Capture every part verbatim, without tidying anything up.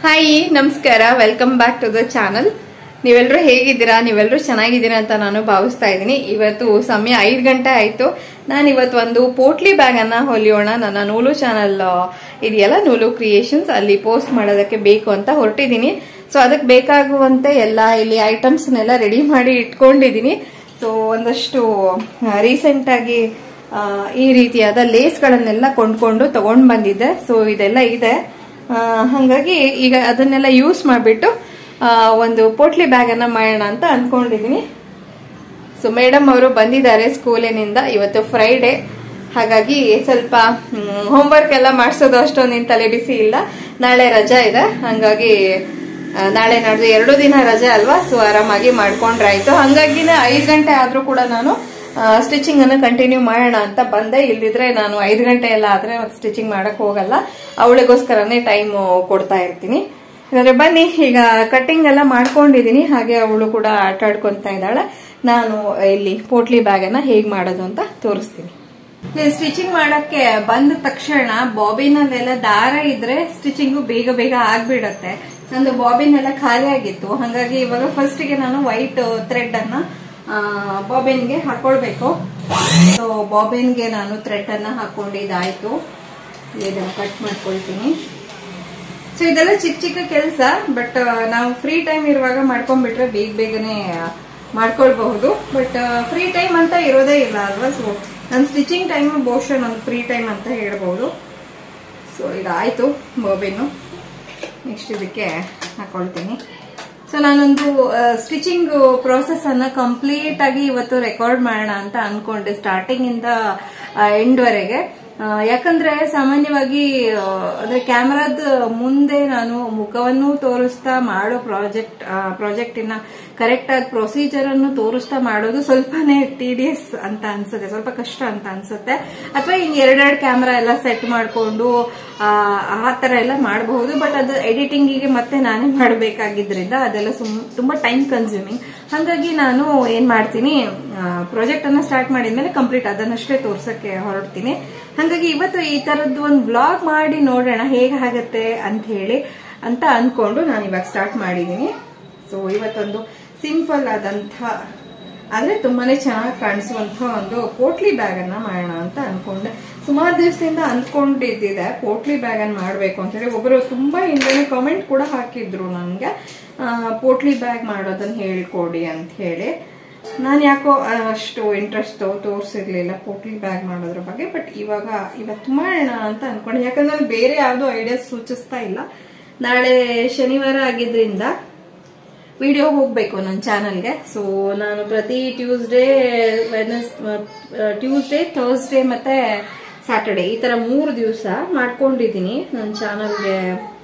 Hi ನಮಸ್ಕಾರ, welcome back to the channel. ನೀವೆಲ್ಲರೂ ಹೇಗಿದ್ದೀರಾ? ನೀವೆಲ್ಲರೂ ಚೆನ್ನಾಗಿದ್ದೀರಾ ಅಂತ ನಾನು ಭಾವಿಸ್ತಾ ಇದ್ದೀನಿ. ಇವತ್ತು ಸಮಯ ಐದು ಗಂಟೆ ಆಯ್ತು. ನಾನು ಇವತ್ತು ಒಂದು ಪೋಟ್ಲಿ ಬ್ಯಾಗ್ ಅನ್ನ ಹೊಲಿಯೋಣ ನನ್ನ ನೂಲು ಚಾನಲ್ ಇದೆಯಲ್ಲ, ನೂಲು ಕ್ರಿಯೇಷನ್ಸ್, ಅಲ್ಲಿ ಪೋಸ್ಟ್ ಮಾಡೋದಕ್ಕೆ ಬೇಕು ಅಂತ ಹೊರಟಿದ್ದೀನಿ. ಸೊ ಅದಕ್ಕೆ ಬೇಕಾಗುವಂತೆ ಎಲ್ಲ ಇಲ್ಲಿ ಐಟಮ್ಸ್ನೆಲ್ಲ ರೆಡಿ ಮಾಡಿ ಇಟ್ಕೊಂಡಿದ್ದೀನಿ. ಸೊ ಒಂದಷ್ಟು ರೀಸೆಂಟ್ ಆಗಿ ಈ ರೀತಿಯಾದ ಲೇಸ್ಗಳನ್ನೆಲ್ಲ ಕೊಂಡ್ಕೊಂಡು ತಗೊಂಡ್ ಬಂದಿದ್ದೆ. ಸೊ ಇದೆಲ್ಲ ಇದೆ, ಹಾಗಾಗಿ ಈಗ ಅದನ್ನೆಲ್ಲ ಯೂಸ್ ಮಾಡಿಬಿಟ್ಟು ಒಂದು ಪೋಟ್ಲಿ ಬ್ಯಾಗ್ ಅನ್ನ ಮಾಡೋಣ ಅಂತ ಅನ್ಕೊಂಡಿದೀನಿ. ಸೊ ಮೇಡಮ್ ಅವರು ಬಂದಿದ್ದಾರೆ ಸ್ಕೂಲಿನಿಂದ. ಇವತ್ತು ಫ್ರೈಡೆ, ಹಾಗಾಗಿ ಸ್ವಲ್ಪ ಹೋಮ್ವರ್ಕ್ ಎಲ್ಲ ಮಾಡಿಸೋದು ಅಷ್ಟೊಂದು ತಲೆ ಬಿಸಿ ಇಲ್ಲ. ನಾಳೆ ರಜಾ ಇದೆ, ಹಂಗಾಗಿ ನಾಳೆ ನಾಡ್ದು ಎರಡು ದಿನ ರಜೆ ಅಲ್ವಾ, ಸೊ ಆರಾಮಾಗಿ ಮಾಡ್ಕೊಂಡ್ರಾಯ್ತು. ಹಂಗಾಗಿನೇ ಐದು ಗಂಟೆ ಆದ್ರೂ ಕೂಡ ನಾನು ಸ್ಟಿಚಿಂಗ್ ಅನ್ನು ಕಂಟಿನ್ಯೂ ಮಾಡೋಣ ಅಂತ ಬಂದೆ. ಇಲ್ದಿದ್ರೆ ನಾನು ಐದು ಗಂಟೆ ಎಲ್ಲ ಆದ್ರೆ ಸ್ಟಿಚಿಂಗ್ ಮಾಡಕ್ ಹೋಗಲ್ಲ, ಅವಳಿಗೋಸ್ಕರನೇ ಟೈಮ್ ಕೊಡ್ತಾ ಇರ್ತೀನಿ. ಹಾಗಾದ್ರೆ ಬನ್ನಿ, ಈಗ ಕಟ್ಟಿಂಗ್ ಎಲ್ಲ ಮಾಡ್ಕೊಂಡಿದೀನಿ, ಹಾಗೆ ಅವಳು ಕೂಡ ಆಟ ಆಡ್ಕೊಂತ ಇದ್ದಾಳೆ. ನಾನು ಇಲ್ಲಿ ಪೋಟ್ಲಿ ಬ್ಯಾಗ್ ಅನ್ನ ಹೇಗ್ ಮಾಡೋದು ಅಂತ ತೋರಿಸ್ತೀನಿ. ಸ್ಟಿಚಿಂಗ್ ಮಾಡಕ್ಕೆ ಬಂದ ತಕ್ಷಣ ಬಾಬಿನಲ್ಲೆಲ್ಲ ದಾರ ಇದ್ರೆ ಸ್ಟಿಚಿಂಗು ಬೇಗ ಬೇಗ ಆಗ್ಬಿಡತ್ತೆ. ನಂದು ಬಾಬಿನ್ ಎಲ್ಲ ಖಾಲಿ ಆಗಿತ್ತು, ಹಾಗಾಗಿ ಇವಾಗ ಫಸ್ಟ್ ಗೆ ನಾನು ವೈಟ್ ಥ್ರೆಡ್ ಅನ್ನ ಬಾಬಿನ್ಗೆ ಹಾಕೊಳ್ಬೇಕು. ಸೊ ಬಾಬಿನ್ಗೆ ನಾನು ಥ್ರೆಡ್ ಅನ್ನ ಹಾಕೊಂಡಿದ್ದಾಯ್ತು. ಇದನ್ನ ಕಟ್ ಮಾಡ್ಕೊಳ್ತೀನಿ. ಸೊ ಇದೆಲ್ಲ ಚಿಕ್ಕ ಚಿಕ್ಕ ಕೆಲಸ, ಬಟ್ ನಾವು ಫ್ರೀ ಟೈಮ್ ಇರುವಾಗ ಮಾಡ್ಕೊಂಡ್ಬಿಟ್ರೆ ಬೇಗ ಬೇಗನೆ ಮಾಡ್ಕೊಳ್ಬಹುದು. ಬಟ್ ಫ್ರೀ ಟೈಮ್ ಅಂತ ಇರೋದೇ ಇಲ್ಲ ಅಲ್ವಾ. ಸೊ ನನ್ನ ಸ್ಟಿಚಿಂಗ್ ಟೈಮ್ ಬಹುಶಃ ನನ್ನ ಫ್ರೀ ಟೈಮ್ ಅಂತ ಹೇಳ್ಬಹುದು. ಸೊ ಇದಾಯ್ತು ಬಾಬಿನ್ನು. ನೆಕ್ಸ್ಟ್ ಇದಕ್ಕೆ ಹಾಕೊಳ್ತೀನಿ. ಸೊ ನಾನೊಂದು ಸ್ಟಿಚಿಂಗ್ ಪ್ರೋಸೆಸ್ ಅನ್ನ ಕಂಪ್ಲೀಟ್ ಆಗಿ ಇವತ್ತು ರೆಕಾರ್ಡ್ ಮಾಡೋಣ ಅಂತ ಅನ್ಕೊಂಡೆ, ಸ್ಟಾರ್ಟಿಂಗ್ ಇಂದ ಎಂಡ್ ವರೆಗೆ. ಯಾಕಂದ್ರೆ ಸಾಮಾನ್ಯವಾಗಿ ಅಂದ್ರೆ ಕ್ಯಾಮರಾದ ಮುಂದೆ ನಾನು ಮುಖವನ್ನು ತೋರಿಸ್ತಾ ಮಾಡೋ ಪ್ರಾಜೆಕ್ಟ್ ಪ್ರಾಜೆಕ್ಟಿನ ಕರೆಕ್ಟ್ ಆಗಿ ಪ್ರೊಸೀಜರ್ ಅನ್ನು ತೋರಿಸ್ತಾ ಮಾಡೋದು ಸ್ವಲ್ಪನೇ ಟಿಡಿಯಸ್ ಅಂತ ಅನ್ಸುತ್ತೆ, ಸ್ವಲ್ಪ ಕಷ್ಟ ಅಂತ ಅನ್ಸುತ್ತೆ. ಅಥವಾ ಹಿಂಗ್ ಎರಡೆರಡು ಕ್ಯಾಮರಾ ಎಲ್ಲ ಸೆಟ್ ಮಾಡ್ಕೊಂಡು ಆ ತರ ಎಲ್ಲ ಮಾಡಬಹುದು. ಬಟ್ ಅದು ಎಡಿಟಿಂಗಿಗೆ ಮತ್ತೆ ನಾನೇ ಮಾಡಬೇಕಾಗಿದ್ರಿಂದ ಅದೆಲ್ಲ ತುಂಬಾ ಟೈಮ್ ಕನ್ಸ್ಯೂಮಿಂಗ್. ಹಾಗಾಗಿ ನಾನು ಏನ್ ಮಾಡ್ತೀನಿ, ಪ್ರಾಜೆಕ್ಟ್ ಅನ್ನ ಸ್ಟಾರ್ಟ್ ಮಾಡಿದ್ಮೇಲೆ ಕಂಪ್ಲೀಟ್ ಅದನ್ನಷ್ಟೇ ತೋರ್ಸಕ್ಕೆ ಹೊರಡ್ತೀನಿ. ಹಾಗಾಗಿ ಇವತ್ತು ಈ ತರದ್ದು ಒಂದು ವ್ಲಾಗ್ ಮಾಡಿ ನೋಡೋಣ ಹೇಗಾಗತ್ತೆ ಅಂತ ಹೇಳಿ ಅಂತ ಅನ್ಕೊಂಡು ನಾನು ಇವಾಗ ಸ್ಟಾರ್ಟ್ ಮಾಡಿದೀನಿ. ಸೊ ಇವತ್ತೊಂದು ಸಿಂಪಲ್ ಆದಂತ ಆದ್ರೆ ತುಂಬಾನೇ ಚೆನ್ನಾಗಿ ಕಾಣಿಸುವಂತ ಒಂದು ಪೋಟ್ಲಿ ಬ್ಯಾಗ್ ಅನ್ನ ಮಾಡೋಣ ಅಂತ ಅನ್ಕೊಂಡೆ. ಸುಮಾರು ದಿವಸದಿಂದ ಅನ್ಕೊಂಡಿದ್ದಿದೆ ಪೋಟ್ಲಿ ಬ್ಯಾಗ್ ಅನ್ನ ಮಾಡ್ಬೇಕು ಅಂತ ಹೇಳಿ. ಒಬ್ಬರು ತುಂಬಾ ಹಿಂದೆ ಕಾಮೆಂಟ್ ಕೂಡ ಹಾಕಿದ್ರು ನನ್ಗೆ, ಪೋಟ್ಲಿ ಬ್ಯಾಗ್ ಮಾಡೋದನ್ನ ಹೇಳ್ಕೊಡಿ ಅಂತ ಹೇಳಿ. ನಾನು ಯಾಕೋ ಅಷ್ಟು ಇಂಟ್ರೆಸ್ಟ್ ತೋರಿಸಿರ್ಲಿಲ್ಲ ಪೋಟ್ಲಿ ಬ್ಯಾಗ್ ಮಾಡೋದ್ರ ಬಗ್ಗೆ. ಬಟ್ ಇವಾಗ ಇವತ್ತು ಮಾಡೋಣ ಅಂತ ಅನ್ಕೊಂಡೆ, ಯಾಕಂದ್ರೆ ಬೇರೆ ಯಾವ್ದು ಐಡಿಯಾಸ್ ಸೂಚಿಸ್ತಾ ಇಲ್ಲ. ನಾಳೆ ಶನಿವಾರ ಆಗಿದ್ರಿಂದ ವಿಡಿಯೋ ಹೋಗ್ಬೇಕು ನನ್ನ ಚಾನಲ್ಗೆ. ಸೊ ನಾನು ಪ್ರತಿ ಟ್ಯೂಸ್ಡೇ ವೆಡ್ನೆಸ್ ಟ್ಯೂಸ್ಡೇ ಥರ್ಸ್ಡೇ ಮತ್ತೆ ಸ್ಯಾಟರ್ಡೇ ಈ ತರ ಮೂರು ದಿವಸ ಮಾಡ್ಕೊಂಡಿದೀನಿ ನನ್ನ ಚಾನಲ್ಗೆ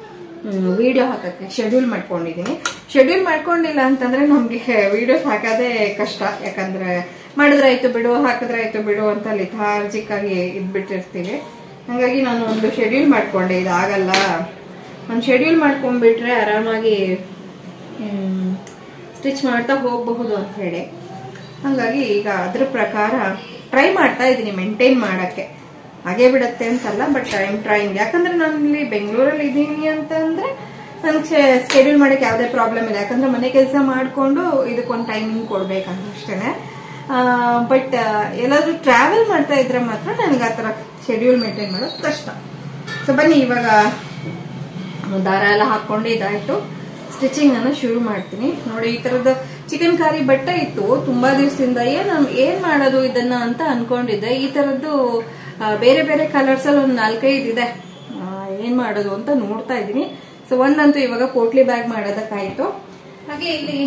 ವಿಡಿಯೋ ಹಾಕಕ್ಕೆ ಶೆಡ್ಯೂಲ್ ಮಾಡ್ಕೊಂಡಿದೀನಿ. ಶೆಡ್ಯೂಲ್ ಮಾಡ್ಕೊಂಡಿಲ್ಲ ಅಂತಂದ್ರೆ ನಮ್ಗೆ ವಿಡಿಯೋಸ್ ಹಾಕೋದೇ ಕಷ್ಟ, ಯಾಕಂದ್ರೆ ಮಾಡಿದ್ರಾಯ್ತು ಬಿಡು, ಹಾಕಿದ್ರಾಯ್ತು ಬಿಡು ಅಂತ ಲಿಥಾರ್ಜಿಕ್ ಆಗಿ ಇದ್ಬಿಟ್ಟಿರ್ತೀವಿ. ಹಾಗಾಗಿ ನಾನು ಒಂದು ಶೆಡ್ಯೂಲ್ ಮಾಡ್ಕೊಂಡೆ, ಇದಾಗಲ್ಲ ಒಂದು ಶೆಡ್ಯೂಲ್ ಮಾಡ್ಕೊಂಡ್ಬಿಟ್ರೆ ಆರಾಮಾಗಿ ಸ್ಟಿಚ್ ಮಾಡ್ತಾ ಹೋಗಬಹುದು ಅಂತ ಹೇಳಿ. ಹಾಗಾಗಿ ಈಗ ಅದ್ರ ಪ್ರಕಾರ ಟ್ರೈ ಮಾಡ್ತಾ ಇದ್ದೀನಿ ಮೇಂಟೈನ್ ಮಾಡಕ್ಕೆ. ಹಾಗೆ ಬಿಡತ್ತೆ ಅಂತಲ್ಲ, ಬಟ್ ಟೈಮ್ ಟ್ರೈಂಗ್. ಯಾಕಂದ್ರೆ ನಾನು ಇಲ್ಲಿ ಬೆಂಗಳೂರಲ್ಲಿ ಇದ್ದೀನಿ ಅಂತಂದ್ರೆ ನನ್ಗೆ ಸ್ಕೆಡ್ಯೂಲ್ ಮಾಡಕ್ಕೆ ಯಾವುದೇ ಪ್ರಾಬ್ಲಮ್ ಇಲ್ಲ, ಯಾಕಂದ್ರೆ ಮನೆ ಕೆಲಸ ಮಾಡ್ಕೊಂಡು ಇದಕ್ಕೊಂದು ಟೈಮಿಂಗ್ ಕೊಡ್ಬೇಕಂತ ಅಷ್ಟೇನೆ. ಬಟ್ ಎಲ್ಲಾದ್ರೂ ಟ್ರಾವೆಲ್ ಮಾಡ್ತಾ ಇದ್ರೆ ಮಾತ್ರ ನನ್ಗೆ ಆ ತರ ಶೆಡ್ಯೂಲ್ ಮೇಂಟೈನ್ ಮಾಡೋದು ಕಷ್ಟ. ಸೊ ಬನ್ನಿ ಇವಾಗ ದಾರ ಎಲ್ಲ ಹಾಕೊಂಡು ಇದಾಯ್ತು, ಸ್ಟಿಚಿಂಗ್ ಅನ್ನು ಶುರು ಮಾಡ್ತೀನಿ. ನೋಡಿ, ಈ ತರದ ಚಿಕನ್ ಕಾರಿ ಬಟ್ಟೆ ಇತ್ತು ತುಂಬಾ ದಿವಸದಿಂದ. ಏನ್ ಏನ್ ಮಾಡೋದು ಇದನ್ನ ಅಂತ ಅನ್ಕೊಂಡಿದ್ದೆ. ಈ ತರದ್ದು ಬೇರೆ ಬೇರೆ ಕಲರ್ಸ್ ಅಲ್ಲಿ ಒಂದು ನಾಲ್ಕೈದು ಇದೆ, ಏನ್ ಮಾಡೋದು ಅಂತ ನೋಡ್ತಾ ಇದ್ದೀನಿ. ಸೊ ಒಂದಂತೂ ಇವಾಗ ಪೋಟ್ಲಿ ಬ್ಯಾಗ್ ಮಾಡೋದಕ್ಕಾಯ್ತು. ಹಾಗೆ ಇಲ್ಲಿ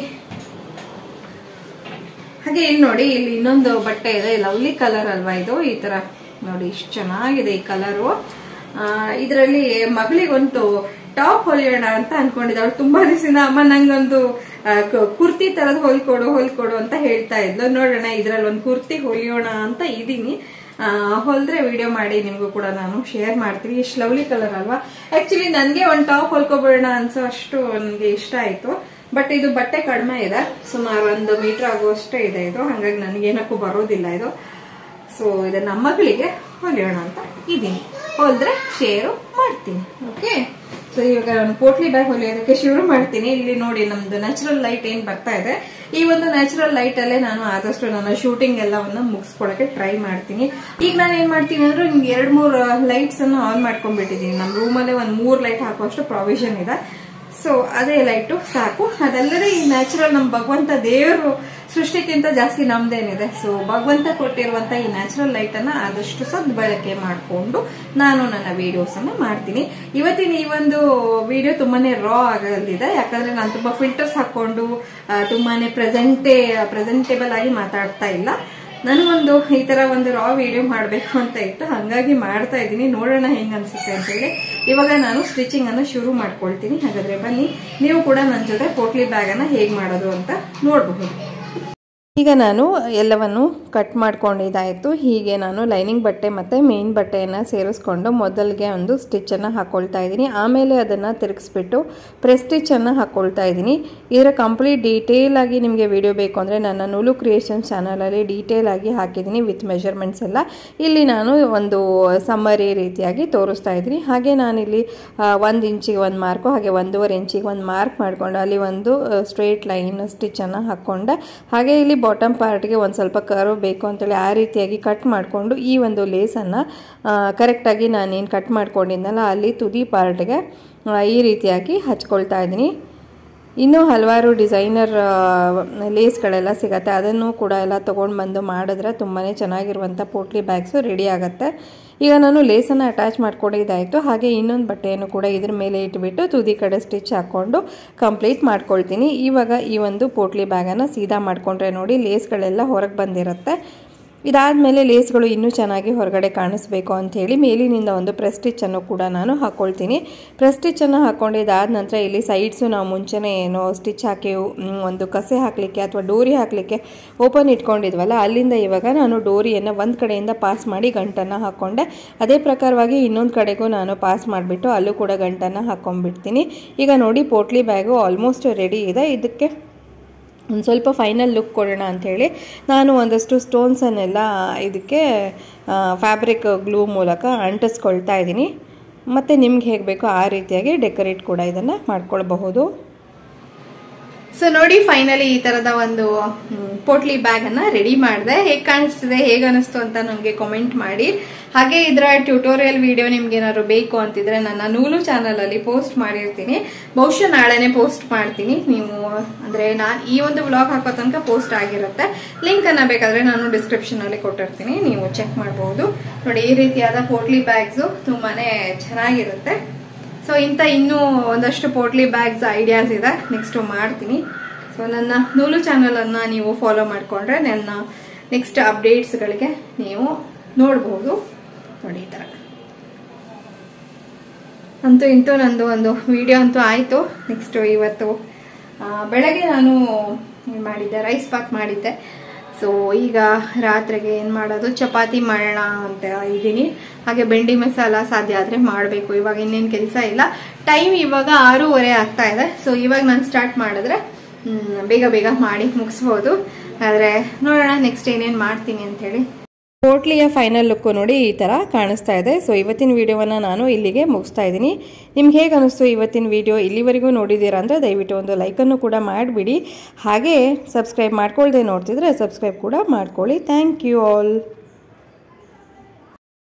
ಹಾಗೆ ಇಲ್ಲಿ ನೋಡಿ, ಇಲ್ಲಿ ಇನ್ನೊಂದು ಬಟ್ಟೆ ಇದೆ, ಲವ್ಲಿ ಕಲರ್ ಅಲ್ವಾ ಇದು. ಈ ತರ ನೋಡಿ ಇಷ್ಟು ಚೆನ್ನಾಗಿದೆ ಈ ಕಲರು. ಇದರಲ್ಲಿ ಮಗಳಿಗೊಂದು ಟಾಪ್ ಹೊಲಿಯೋಣ ಅಂತ ಅನ್ಕೊಂಡಿದ್ದೆ. ಅವಳು ತುಂಬಾ ದಿವಸದಿಂದ ಅಮ್ಮ ನಂಗೊಂದು ಕುರ್ತಿ ತರದ್ ಹೊಲ್ಕೊಡು ಹೊಲ್ಕೊಡು ಅಂತ ಹೇಳ್ತಾ ಇದ್ಲು. ನೋಡೋಣ ಇದ್ರಲ್ಲಿ ಒಂದು ಕುರ್ತಿ ಹೊಲಿಯೋಣ ಅಂತ ಇದೀನಿ. ಹೊಲ್ದ್ರೆ ವಿಡಿಯೋ ಮಾಡಿ ನಿಮ್ಗೂ ಕೂಡ ನಾನು ಶೇರ್ ಮಾಡ್ತೀನಿ. ಇಷ್ಟು ಲವ್ಲಿ ಕಲರ್ ಅಲ್ವಾ. ಆಕ್ಚುಲಿ ನನ್ಗೆ ಒಂದು ಟಾಪ್ ಹೊಲ್ಕೊಬೇಡ ಅನ್ಸೋ ಅಷ್ಟು ನನ್ಗೆ ಇಷ್ಟ ಆಯ್ತು. ಬಟ್ ಇದು ಬಟ್ಟೆ ಕಡಿಮೆ ಇದೆ, ಸುಮಾರು ಒಂದು ಮೀಟರ್ ಆಗುವಷ್ಟೇ ಇದೆ ಇದು. ಹಾಗಾಗಿ ನನಗೇನಕ್ಕೂ ಬರೋದಿಲ್ಲ ಇದು. ಸೊ ಇದನ್ನ ನಮ್ಮ ಮಗಳಿಗೆ ಹೊಲಿಯೋಣ ಅಂತ ಇದೀನಿ. ಹೊಲ್ದ್ರೆ ಶೇರು ಮಾಡ್ತೀನಿ. ಓಕೆ, ಸೊ ಇವಾಗ ನಾನು ಪೋಟ್ಲಿ ಬ್ಯಾಗ್ ಹೊಲಿಯೋದಕ್ಕೆ ಶುರು ಮಾಡ್ತೀನಿ. ಇಲ್ಲಿ ನೋಡಿ ನಮ್ದು ನ್ಯಾಚುರಲ್ ಲೈಟ್ ಏನ್ ಬರ್ತಾ ಇದೆ, ಈ ಒಂದು ನ್ಯಾಚುರಲ್ ಲೈಟ್ ಅಲ್ಲೇ ನಾನು ಆದಷ್ಟು ನನ್ನ ಶೂಟಿಂಗ್ ಎಲ್ಲವನ್ನ ಮುಗಿಸ್ಕೊಳಕ್ಕೆ ಟ್ರೈ ಮಾಡ್ತೀನಿ. ಈಗ ನಾನು ಏನ್ ಮಾಡ್ತೀನಿ ಅಂದ್ರೆ ನಿಮ್ಗೆ ಎರಡ್ ಮೂರ್ ಲೈಟ್ಸ್ ಅನ್ನು ಆನ್ ಮಾಡ್ಕೊಂಡ್ಬಿಟ್ಟಿದೀನಿ. ನಮ್ಮ ರೂಮಲ್ಲೇ ಒಂದ್ ಮೂರ್ ಲೈಟ್ ಹಾಕುವಷ್ಟು ಪ್ರಾವಿಷನ್ ಇದೆ. ಸೊ ಅದೇ ಲೈಟು ಸಾಕು. ಅದಲ್ಲದೆ ಈ ನ್ಯಾಚುರಲ್ ನಮ್ ಭಗವಂತ ದೇವರು ಸೃಷ್ಟಿಗಿಂತ ಜಾಸ್ತಿ ನಮ್ದೇನಿದೆ. ಸೊ ಭಗವಂತ ಕೊಟ್ಟಿರುವಂತ ಈ ನ್ಯಾಚುರಲ್ ಲೈಟ್ ಅನ್ನ ಆದಷ್ಟು ಸದ್ಬಳಕೆ ಮಾಡಿಕೊಂಡು ನಾನು ನನ್ನ ವಿಡಿಯೋಸ್ ಅನ್ನ ಮಾಡ್ತೀನಿ. ಇವತ್ತಿನ ಈ ಒಂದು ವಿಡಿಯೋ ತುಂಬಾನೇ ರಾ ಆಗಲಿದೆ, ಯಾಕಂದ್ರೆ ನಾನು ತುಂಬಾ ಫಿಲ್ಟರ್ಸ್ ಹಾಕೊಂಡು ತುಂಬಾನೇ ಪ್ರೆಸೆಂಟೇ ಪ್ರೆಸೆಂಟೇಬಲ್ ಆಗಿ ಮಾತಾಡ್ತಾ ಇಲ್ಲ. ನನಗೊಂದು ಈ ತರ ಒಂದು ರಾ ವಿಡಿಯೋ ಮಾಡಬೇಕು ಅಂತ ಇತ್ತು, ಹಂಗಾಗಿ ಮಾಡ್ತಾ ಇದ್ದೀನಿ. ನೋಡೋಣ ಹೆಂಗ್ ಅನ್ಸುತ್ತೆ ಅಂತ ಹೇಳಿ ಇವಾಗ ನಾನು ಸ್ಟಿಚಿಂಗ್ ಅನ್ನ ಶುರು ಮಾಡ್ಕೊಳ್ತೀನಿ. ಹಾಗಾದ್ರೆ ಬನ್ನಿ, ನೀವು ಕೂಡ ನನ್ನ ಜೊತೆ ಪೋಟ್ಲಿ ಬ್ಯಾಗ್ ಅನ್ನ ಹೇಗ್ ಮಾಡೋದು ಅಂತ ನೋಡಬಹುದು. ಈಗ ನಾನು ಎಲ್ಲವನ್ನು ಕಟ್ ಮಾಡ್ಕೊಂಡಿದ್ದಾಯಿತು. ಹೀಗೆ ನಾನು ಲೈನಿಂಗ್ ಬಟ್ಟೆ ಮತ್ತು ಮೇನ್ ಬಟ್ಟೆಯನ್ನು ಸೇರಿಸ್ಕೊಂಡು ಮೊದಲಿಗೆ ಒಂದು ಸ್ಟಿಚ್ಚನ್ನು ಹಾಕ್ಕೊಳ್ತಾ ಇದ್ದೀನಿ. ಆಮೇಲೆ ಅದನ್ನು ತಿರುಗಿಸ್ಬಿಟ್ಟು ಪ್ರೆಸ್ ಸ್ಟಿಚ್ಚನ್ನು ಹಾಕ್ಕೊಳ್ತಾ ಇದ್ದೀನಿ. ಇದರ ಕಂಪ್ಲೀಟ್ ಡೀಟೇಲ್ ಆಗಿ ನಿಮಗೆ ವಿಡಿಯೋ ಬೇಕು ಅಂದರೆ ನನ್ನ ನೂಲು ಕ್ರಿಯೇಷನ್ ಚಾನಲಲ್ಲಿ ಡೀಟೇಲ್ ಆಗಿ ಹಾಕಿದ್ದೀನಿ ವಿತ್ ಮೆಜರ್ಮೆಂಟ್ಸ್ ಎಲ್ಲ. ಇಲ್ಲಿ ನಾನು ಒಂದು ಸಮ್ಮರಿ ರೀತಿಯಾಗಿ ತೋರಿಸ್ತಾ ಇದ್ದೀನಿ. ಹಾಗೆ ನಾನಿಲ್ಲಿ ಒಂದು ಇಂಚಿಗೆ ಒಂದು ಮಾರ್ಕು, ಹಾಗೆ ಒಂದೂವರೆ ಇಂಚಿಗೆ ಒಂದು ಮಾರ್ಕ್ ಮಾಡಿಕೊಂಡು ಅಲ್ಲಿ ಒಂದು ಸ್ಟ್ರೇಟ್ ಲೈನ್ ಸ್ಟಿಚ್ಚನ್ನು ಹಾಕ್ಕೊಂಡೆ. ಹಾಗೆ ಇಲ್ಲಿ ಬಾಟಮ್ ಪಾರ್ಟ್ಗೆ ಒಂದು ಸ್ವಲ್ಪ ಕರ್ವ್ ಬೇಕು ಅಂತೇಳಿ ಆ ರೀತಿಯಾಗಿ ಕಟ್ ಮಾಡಿಕೊಂಡು ಈ ಒಂದು ಲೇಸನ್ನು ಕರೆಕ್ಟಾಗಿ ನಾನೇನು ಕಟ್ ಮಾಡ್ಕೊಂಡಿದ್ನಲ್ಲ ಅಲ್ಲಿ ತುದಿ ಪಾರ್ಟ್ಗೆ ಈ ರೀತಿಯಾಗಿ ಹಚ್ಕೊಳ್ತಾ ಇದ್ದೀನಿ. ಇನ್ನೂ ಹಲವಾರು ಡಿಸೈನರ್ ಲೇಸ್ಗಳೆಲ್ಲ ಸಿಗುತ್ತೆ, ಅದನ್ನು ಕೂಡ ಎಲ್ಲ ತೊಗೊಂಡು ಬಂದು ಮಾಡಿದ್ರೆ ತುಂಬಾ ಚೆನ್ನಾಗಿರುವಂಥ ಪೋಟ್ಲಿ ಬ್ಯಾಗ್ಸು ರೆಡಿ ಆಗುತ್ತೆ. ಈಗ ನಾನು ಲೇಸನ್ನು ಅಟ್ಯಾಚ್ ಮಾಡ್ಕೊಂಡಿದ್ದಾಯಿತು. ಹಾಗೆ ಇನ್ನೊಂದು ಬಟ್ಟೆಯನ್ನು ಕೂಡ ಇದ್ರ ಮೇಲೆ ಇಟ್ಬಿಟ್ಟು ತುದಿ ಕಡೆ ಸ್ಟಿಚ್ ಹಾಕ್ಕೊಂಡು ಕಂಪ್ಲೀಟ್ ಮಾಡ್ಕೊಳ್ತೀನಿ. ಇವಾಗ ಈ ಒಂದು ಪೋಟ್ಲಿ ಬ್ಯಾಗನ್ನು ಸೀದಾ ಮಾಡಿಕೊಂಡ್ರೆ ನೋಡಿ ಲೇಸ್ಗಳೆಲ್ಲ ಹೊರಗೆ ಬಂದಿರುತ್ತೆ. ಇದಾದಮೇಲೆ ಲೇಸ್ಗಳು ಇನ್ನೂ ಚೆನ್ನಾಗಿ ಹೊರಗಡೆ ಕಾಣಿಸ್ಬೇಕು ಅಂಥೇಳಿ ಮೇಲಿನಿಂದ ಒಂದು ಪ್ರೆಸ್ ಸ್ಟಿಚ್ಚನ್ನು ಕೂಡ ನಾನು ಹಾಕ್ಕೊಳ್ತೀನಿ. ಪ್ರೆಸ್ ಸ್ಟಿಚ್ಚನ್ನು ಹಾಕ್ಕೊಂಡಿದ್ದಾದ ನಂತರ ಇಲ್ಲಿ ಸೈಡ್ಸು ನಾವು ಮುಂಚೆನೇ ಏನೋ ಸ್ಟಿಚ್ ಹಾಕಿ ಒಂದು ಕಸೆ ಹಾಕಲಿಕ್ಕೆ ಅಥವಾ ಡೋರಿ ಹಾಕಲಿಕ್ಕೆ ಓಪನ್ ಇಟ್ಕೊಂಡಿದ್ವಲ್ಲ, ಅಲ್ಲಿಂದ ಇವಾಗ ನಾನು ಡೋರಿಯನ್ನು ಒಂದು ಕಡೆಯಿಂದ ಪಾಸ್ ಮಾಡಿ ಗಂಟನ್ನು ಹಾಕ್ಕೊಂಡೆ. ಅದೇ ಪ್ರಕಾರವಾಗಿ ಇನ್ನೊಂದು ಕಡೆಗೂ ನಾನು ಪಾಸ್ ಮಾಡಿಬಿಟ್ಟು ಅಲ್ಲೂ ಕೂಡ ಗಂಟನ್ನು ಹಾಕ್ಕೊಂಡ್ಬಿಡ್ತೀನಿ. ಈಗ ನೋಡಿ ಪೋಟ್ಲಿ ಬ್ಯಾಗು ಆಲ್ಮೋಸ್ಟ್ ರೆಡಿ ಇದೆ. ಇದಕ್ಕೆ ಒಂದು ಸ್ವಲ್ಪ ಫೈನಲ್ ಲುಕ್ ಕೊಡೋಣ ಅಂಥೇಳಿ ನಾನು ಒಂದಷ್ಟು ಸ್ಟೋನ್ಸನ್ನೆಲ್ಲ ಇದಕ್ಕೆ ಫ್ಯಾಬ್ರಿಕ್ ಗ್ಲೂ ಮೂಲಕ ಅಂಟಿಸ್ಕೊಳ್ತಾ ಇದ್ದೀನಿ. ಮತ್ತು ನಿಮ್ಗೆ ಹೇಗೆ ಬೇಕೋ ಆ ರೀತಿಯಾಗಿ ಡೆಕೋರೇಟ್ ಕೂಡ ಇದನ್ನು ಮಾಡ್ಕೊಳ್ಬಹುದು. ಸೊ ನೋಡಿ ಫೈನಲಿ ಈ ತರದ ಒಂದು ಪೋಟ್ಲಿ ಬ್ಯಾಗ್ ಅನ್ನ ರೆಡಿ ಮಾಡಿದೆ. ಹೇಗೆ ಕಾಣಿಸ್ತಿದೆ, ಹೇಗೆ ಅನಿಸ್ತು ಅಂತ ನನಗೆ ಕಾಮೆಂಟ್ ಮಾಡಿ. ಹಾಗೆ ಇದರ ಟ್ಯೂಟೋರಿಯಲ್ ವಿಡಿಯೋ ನಿಮ್ಗೆ ಏನಾದ್ರು ಬೇಕು ಅಂತಿದ್ರೆ ನನ್ನ ನೂಲು ಚಾನಲ್ ಅಲ್ಲಿ ಪೋಸ್ಟ್ ಮಾಡಿರ್ತೀನಿ. ಬಹುಶಃ ನಾಳೆನೆ ಪೋಸ್ಟ್ ಮಾಡ್ತೀನಿ. ನೀವು ಅಂದ್ರೆ ನಾನು ಈ ಒಂದು ವ್ಲಾಗ್ ಹಾಕೋ ತನಕ ಪೋಸ್ಟ್ ಆಗಿರುತ್ತೆ. ಲಿಂಕ್ ಅನ್ನ ಬೇಕಾದ್ರೆ ನಾನು ಡಿಸ್ಕ್ರಿಪ್ಷನ್ ಅಲ್ಲಿ ಕೊಟ್ಟಿರ್ತೀನಿ, ನೀವು ಚೆಕ್ ಮಾಡಬಹುದು. ನೋಡಿ ಈ ರೀತಿಯಾದ ಪೋಟ್ಲಿ ಬ್ಯಾಗ್ಸ್ ತುಂಬಾನೇ ಚೆನ್ನಾಗಿರುತ್ತೆ. ಸೊ ಇಂಥ ಇನ್ನೂ ಒಂದಷ್ಟು ಪೋಟ್ಲಿ ಬ್ಯಾಗ್ಸ್ ಐಡಿಯಾಸ್ ಇದೆ, ನೆಕ್ಸ್ಟ್ ಮಾಡ್ತೀನಿ. ಸೊ ನನ್ನ ನೂಲು ಚಾನಲ್ ಅನ್ನ ನೀವು ಫಾಲೋ ಮಾಡಿಕೊಂಡ್ರೆ ನನ್ನ ನೆಕ್ಸ್ಟ್ ಅಪ್ಡೇಟ್ಸ್ಗಳಿಗೆ ನೀವು ನೋಡಬಹುದು. ನೋಡಿ ಈ ಥರ ಅಂತೂ ಇಂತೂ ನಂದು ಒಂದು ವಿಡಿಯೋ ಅಂತೂ ಆಯಿತು. ನೆಕ್ಸ್ಟ್ ಇವತ್ತು ಬೆಳಗ್ಗೆ ನಾನು ಮಾಡಿದ್ದೆ, ರೈಸ್ ಬಾತ್ ಮಾಡಿದ್ದೆ. ಸೊ ಈಗ ರಾತ್ರಿಗೆ ಏನು ಮಾಡೋದು, ಚಪಾತಿ ಮಾಡೋಣ ಅಂತ ಇದ್ದೀನಿ. ಹಾಗೆ ಬೆಂಡಿ ಮಸಾಲ ಸಾಧ್ಯ ಆದರೆ ಮಾಡಬೇಕು. ಇವಾಗ ಇನ್ನೇನು ಕೆಲಸ ಇಲ್ಲ. ಟೈಮ್ ಇವಾಗ ಆರೂವರೆ ಆಗ್ತಾ ಇದೆ. ಸೊ ಇವಾಗ ನಾನು ಸ್ಟಾರ್ಟ್ ಮಾಡಿದ್ರೆ ಬೇಗ ಬೇಗ ಮಾಡಿ ಮುಗಿಸ್ಬೋದು. ಆದರೆ ನೋಡೋಣ ನೆಕ್ಸ್ಟ್ ಏನೇನು ಮಾಡ್ತೀನಿ ಅಂಥೇಳಿ. ಪೋಟ್ಲಿಯ ಫೈನಲ್ ಲುಕ್ಕು ನೋಡಿ ಈ ಥರ ಕಾಣಿಸ್ತಾ ಇದೆ. ಸೊ ಇವತ್ತಿನ ವಿಡಿಯೋವನ್ನು ನಾನು ಇಲ್ಲಿಗೆ ಮುಗಿಸ್ತಾ ಇದ್ದೀನಿ. ನಿಮ್ಗೆ ಹೇಗೆ ಅನಿಸ್ತು ಇವತ್ತಿನ ವಿಡಿಯೋ? ಇಲ್ಲಿವರೆಗೂ ನೋಡಿದ್ದೀರಾ ಅಂದರೆ ದಯವಿಟ್ಟು ಒಂದು ಲೈಕನ್ನು ಕೂಡ ಮಾಡಿಬಿಡಿ. ಹಾಗೆ ಸಬ್ಸ್ಕ್ರೈಬ್ ಮಾಡ್ಕೊಳ್ದೆ ನೋಡ್ತಿದ್ರೆ ಸಬ್ಸ್ಕ್ರೈಬ್ ಕೂಡ ಮಾಡ್ಕೊಳ್ಳಿ. Thank you all.